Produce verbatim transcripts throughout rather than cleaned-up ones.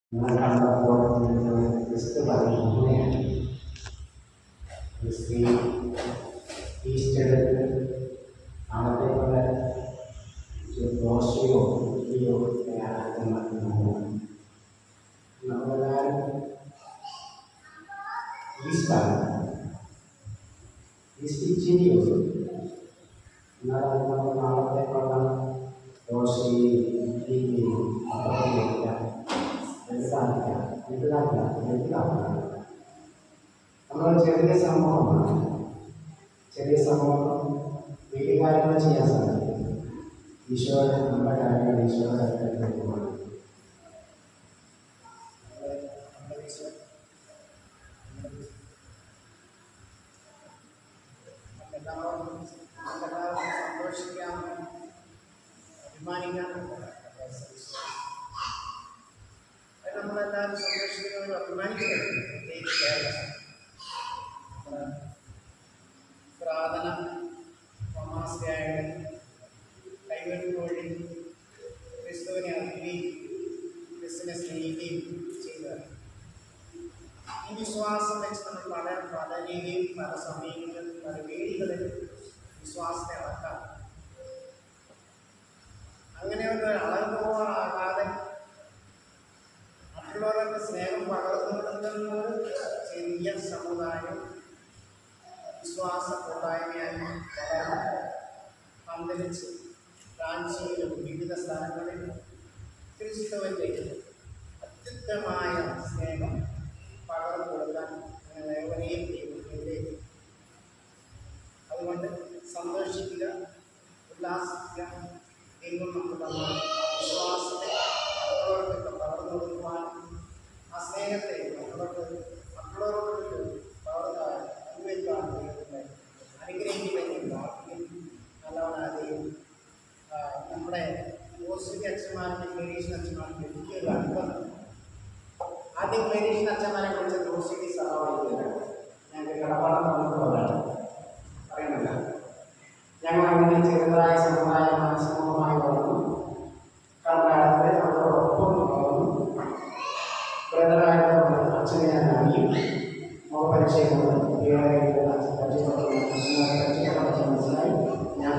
Cristo Padre, Cristi, Easter, Anatole, Giorgio, Dio e Arte Mattino. Lavorare, Vista, Visti Genioso, Nara Nara Nara Rossi, Dini, Apologia. Misalnya, itulah itulah. Kalau cerita sama, cerita sama, bikin hari macam biasa. Isyarat nampak ada isyarat ada semua. Kalau kalau sampai yang dimana നമ്മളെല്ലാവരും സന്തോഷിക്കുന്നവരും അഭിമാനിക്കുകയാണ്. പ്രാർത്ഥന തമാശയായിട്ട് കൈവരുന്ന വഴി ക്രിസ്തുവിനെ അറിയുകയും ക്രിസ്തുവിനെ സ്നേഹിക്കുകയും ചെയ്യുക. ഈ വിശ്വാസം വെച്ച് നമ്മൾ പല പല രീതിയിൽ പല സമയങ്ങളിൽ പല വേദികളിൽ വിശ്വാസത്തെ അളക്കാം. അങ്ങനെ ഒരു അളവുപോകാതെ മറ്റുള്ളവരുടെ സ്നേഹം പകർന്നു കൊടുക്കുന്ന ചെറിയ സമുദായം വിശ്വാസ കൂട്ടായ്മയായി പന്തലിച്ച് റാഞ്ചിയിലും വിവിധ സ്ഥലങ്ങളിൽ ക്രിസ്തുവിൻ്റെ അത്യുത്തമമായ സ്നേഹം പകർന്നു കൊടുക്കാൻ അങ്ങനെ ഏവരെയും ദൈവത്തിൻ്റെ. അതുകൊണ്ട് സന്തോഷിക്കുക, ഉല്ലാസിക്കുക. ദൈവം നമുക്ക് തന്ന വിശ്വാസത്തെ മറ്റുള്ളവർക്കൊക്കെ പകർന്നു കൊടുക്കുവാൻ, ആ സ്നേഹത്തെ മറ്റുള്ളവർക്ക് മറ്റുള്ളവരോട് പകർന്ന് അനുഭവിക്കാൻ ദൈവത്തിൻ്റെ അനുഗ്രഹിക്കുമെങ്കിൽ പ്രാർത്ഥിക്കും. നല്ലവനാകുകയും നമ്മുടെ ഓസ്ട്രിക് അച്ഛന്മാരുടെ ക്ലേരീഷൻ അച്ഛന്മാർക്ക് എനിക്കൊരു അനുഭവം. ആദ്യം ക്ലേരീഷൻ അച്ഛന്മാരെ കുറിച്ച് ഓസ്ട്രിക് സഹായിക്കുകയാണ്. ഞങ്ങൾക്ക് കടപ്പാടം നമുക്കുള്ളതാണ് പറയുന്നില്ല. ഞങ്ങൾ അങ്ങനെ ചെറുതായ സമുദായമായ സമൂഹമായി വളർന്നു. കർണാടകത്തിൽ അവരോടൊപ്പം വളർന്നു. ബ്രദറായിട്ട് അച്ഛനെ ഞാൻ അറിയും. മുഖപരിചയമുണ്ട്. മനസ്സിലായി. ഞാൻ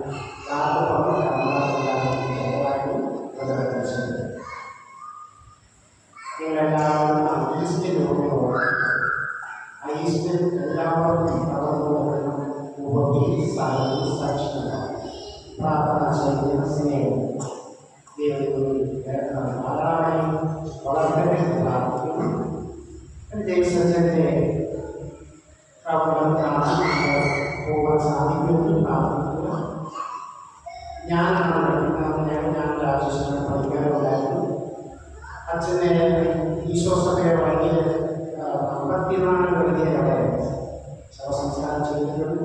നിങ്ങളെല്ലാവരും ഈസ്റ്റ് നോക്കുമ്പോൾ ആ ഈസ്റ്റ് എല്ലാവർക്കും പ്രാർത്ഥന ശൈലിയും സ്നേഹവും ധാരാളമായി വളർത്തട്ടെ പ്രാർത്ഥിക്കുന്നു. ജയിച്ചതിൻ്റെ പ്രവർത്തനം കാണാൻ പോകാൻ സാധിക്കുമെന്ന് പ്രാർത്ഥിക്കുക. ഞാനാണ് ഞാൻ ഞാൻ രാജേഷിനെ പഠിക്കാറുണ്ടായിരുന്നു. അച്ഛനെ ഈശോസഭയെ വലിയ അമ്പത്തിനാല് വലിയ ശവസംസ്കാരം ചെയ്തിട്ടുണ്ട്.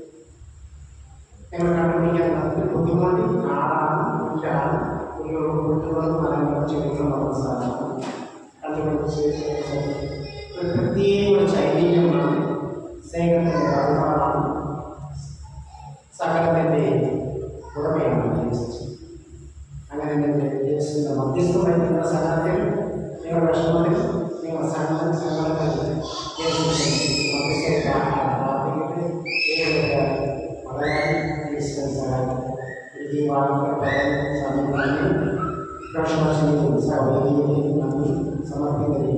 ഞങ്ങൾ കണ്ടുപിടിക്കാൻ നമുക്ക് ബുദ്ധിമുട്ടി ആടാണ് ഇല്ലാണ് കുട്ടികളും മരങ്ങളും ചെടികളും സാധിക്കും. കണ്ടുപിടിച്ച് ഒരു പ്രത്യേക ചൈതന്യമാണ്, സ്നേഹത്തിൻ്റെ വഴിപാടാണ്, സകലത്തിൻ്റെ ഉടമയാണ്. അങ്ങനെ യേശുവിൻ്റെ മധ്യസ്ഥം വഹിക്കുന്ന സകലത്തിൽ നിങ്ങളുടെ വിഷമത്തിൽ നിങ്ങൾ സംഘം സംഘടനത്തിൽ യേശുവിൻ്റെ പ്രാർത്ഥിക്കട്ടെ. വളരെ ഈ വാക്കുകൾ സമയങ്ങളിൽ പ്രശ്നശീലവും സൗകര്യവും നന്ദി സമർപ്പിക്കുന്നത്.